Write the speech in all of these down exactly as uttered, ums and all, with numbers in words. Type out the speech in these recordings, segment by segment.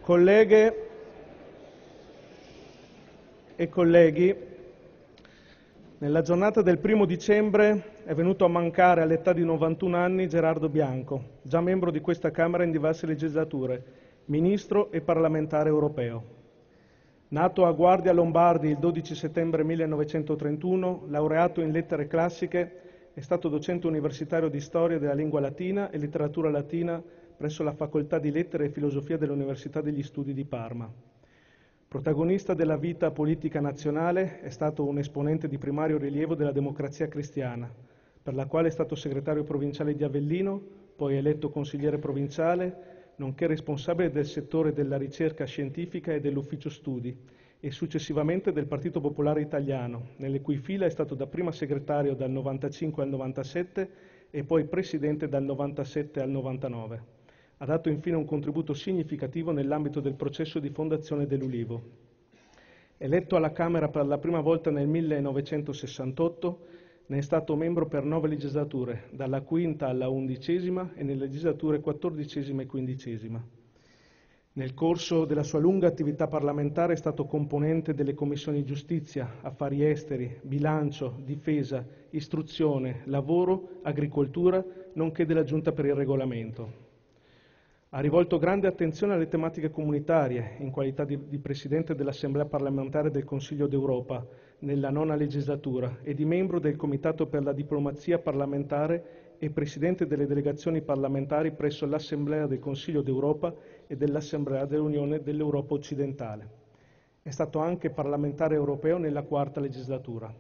Colleghe e colleghi, nella giornata del primo dicembre è venuto a mancare all'età di novantuno anni Gerardo Bianco, già membro di questa Camera in diverse legislature, ministro e parlamentare europeo. Nato a Guardia Lombardi il dodici settembre millenovecentotrentuno, laureato in lettere classiche, è stato docente universitario di storia della lingua latina e letteratura latina presso la Facoltà di Lettere e Filosofia dell'Università degli Studi di Parma. Protagonista della vita politica nazionale, è stato un esponente di primario rilievo della Democrazia Cristiana, per la quale è stato segretario provinciale di Avellino, poi eletto consigliere provinciale, nonché responsabile del settore della ricerca scientifica e dell'ufficio studi, e successivamente del Partito Popolare Italiano, nelle cui fila è stato dapprima segretario dal novantacinque al novantasette e poi presidente dal novantasette al novantanove. Ha dato infine un contributo significativo nell'ambito del processo di fondazione dell'Ulivo. Eletto alla Camera per la prima volta nel millenovecentosessantotto, ne è stato membro per nove legislature, dalla quinta alla undicesima e nelle legislature quattordicesima e quindicesima. Nel corso della sua lunga attività parlamentare è stato componente delle commissioni Giustizia, Affari Esteri, Bilancio, Difesa, Istruzione, Lavoro, Agricoltura, nonché della Giunta per il Regolamento. Ha rivolto grande attenzione alle tematiche comunitarie, in qualità di, di Presidente dell'Assemblea parlamentare del Consiglio d'Europa nella nona legislatura e di membro del Comitato per la diplomazia parlamentare e Presidente delle delegazioni parlamentari presso l'Assemblea del Consiglio d'Europa e dell'Assemblea dell'Unione dell'Europa occidentale. È stato anche parlamentare europeo nella quarta legislatura.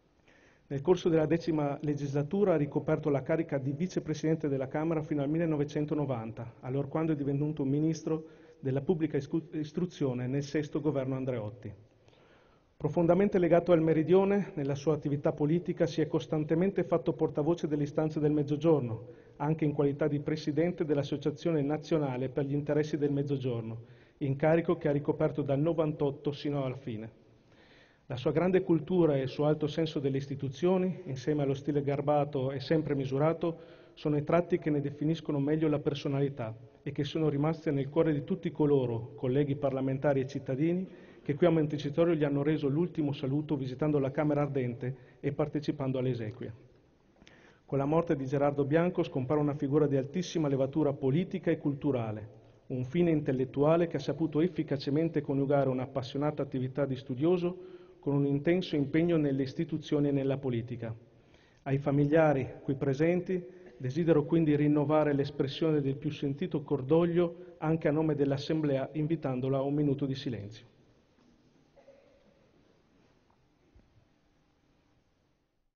Nel corso della decima legislatura ha ricoperto la carica di vicepresidente della Camera fino al millenovecentonovanta, allorquando è divenuto ministro della pubblica istruzione nel sesto governo Andreotti. Profondamente legato al Meridione, nella sua attività politica si è costantemente fatto portavoce delle istanze del Mezzogiorno, anche in qualità di presidente dell'Associazione Nazionale per gli Interessi del Mezzogiorno, incarico che ha ricoperto dal novantotto sino alla fine. La sua grande cultura e il suo alto senso delle istituzioni, insieme allo stile garbato e sempre misurato, sono i tratti che ne definiscono meglio la personalità e che sono rimasti nel cuore di tutti coloro, colleghi parlamentari e cittadini, che qui a Montecitorio gli hanno reso l'ultimo saluto visitando la Camera Ardente e partecipando alle esequie. Con la morte di Gerardo Bianco scompare una figura di altissima levatura politica e culturale, un fine intellettuale che ha saputo efficacemente coniugare un'appassionata attività di studioso con un intenso impegno nelle istituzioni e nella politica. Ai familiari qui presenti desidero quindi rinnovare l'espressione del più sentito cordoglio anche a nome dell'Assemblea invitandola a un minuto di silenzio.